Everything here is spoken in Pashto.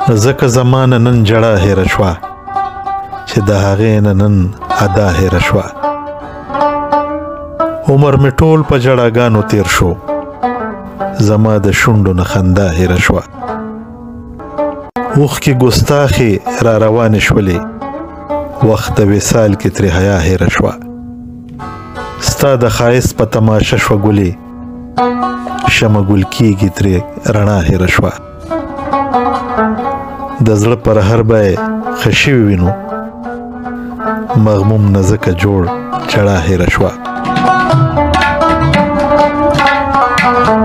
ځکه زمانه نن جړه هېره شوه چې د هغې نه نن ادا هېره شوه. عمر مې ټول په جړاګانو تیر شو، زما د شونډو نه خندا هېره شوه. اوښکې ګستاخې را روانې شولې، وخت د وصال کې ترې حیا هېره شوه. ستا د ښایست په تماشه شوه ګلې، شمه ګل کېږي ترې رڼا هېره شوه. د زړه پر هر به یې ښه شوي وینو، مغموم نه ځکه جوړ چړه هېره شوه.